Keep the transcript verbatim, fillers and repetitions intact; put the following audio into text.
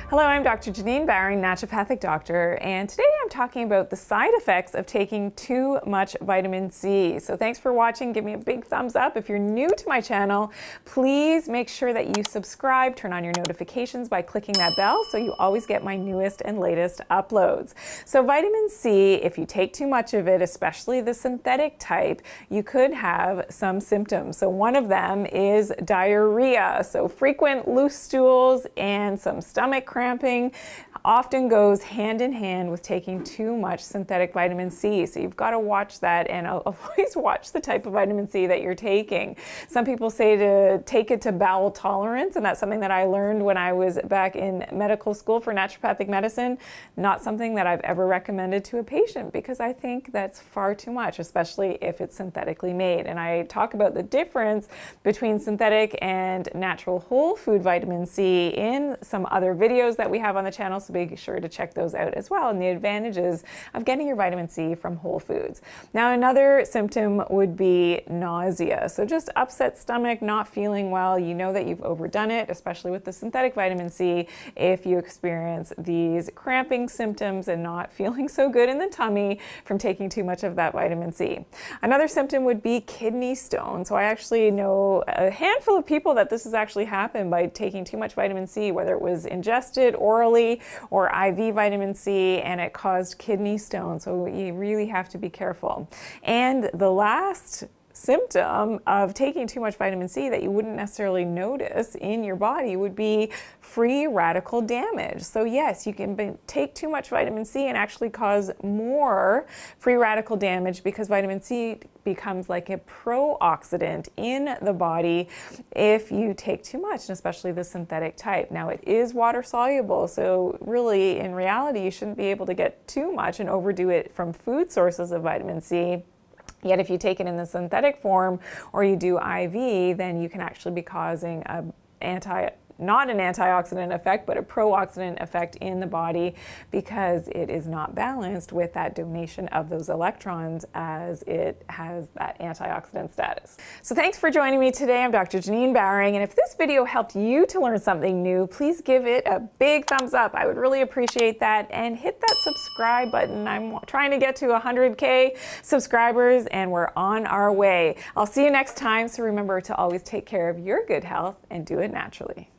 Hello, I'm Doctor Janine Bowring, naturopathic doctor, and today I'm talking about the side effects of taking too much vitamin C. So thanks for watching. Give me a big thumbs up. If you're new to my channel, please make sure that you subscribe, turn on your notifications by clicking that bell so you always get my newest and latest uploads. So vitamin C, if you take too much of it, especially the synthetic type, you could have some symptoms. So one of them is diarrhea. So frequent loose stools and some stomach cramping often goes hand in hand with taking too much synthetic vitamin C. So you've got to watch that and always watch the type of vitamin C that you're taking. Some people say to take it to bowel tolerance, and that's something that I learned when I was back in medical school for naturopathic medicine. Not something that I've ever recommended to a patient because I think that's far too much, especially if it's synthetically made. And I talk about the difference between synthetic and natural whole food vitamin C in some other videos that we have on the channel, so be sure to check those out as well, and the advantages of getting your vitamin C from whole foods. Now, another symptom would be nausea. So just upset stomach, not feeling well. You know that you've overdone it, especially with the synthetic vitamin C, if you experience these cramping symptoms and not feeling so good in the tummy from taking too much of that vitamin C. Another symptom would be kidney stone. So I actually know a handful of people that this has actually happened by taking too much vitamin C, whether it was ingested orally or I V vitamin C, and it caused kidney stone. So you really have to be careful. And the last symptom of taking too much vitamin C that you wouldn't necessarily notice in your body would be free radical damage. So yes, you can be, take too much vitamin C and actually cause more free radical damage because vitamin C becomes like a pro-oxidant in the body if you take too much, and especially the synthetic type. Now, it is water soluble, so really in reality you shouldn't be able to get too much and overdo it from food sources of vitamin C. Yet if you take it in the synthetic form or you do I V, then you can actually be causing a anti not an antioxidant effect, but a pro-oxidant effect in the body because it is not balanced with that donation of those electrons as it has that antioxidant status. So thanks for joining me today. I'm Doctor Janine Bowring, and if this video helped you to learn something new, please give it a big thumbs up. I would really appreciate that, and hit that subscribe button. I'm trying to get to one hundred K subscribers, and we're on our way. I'll see you next time, so remember to always take care of your good health and do it naturally.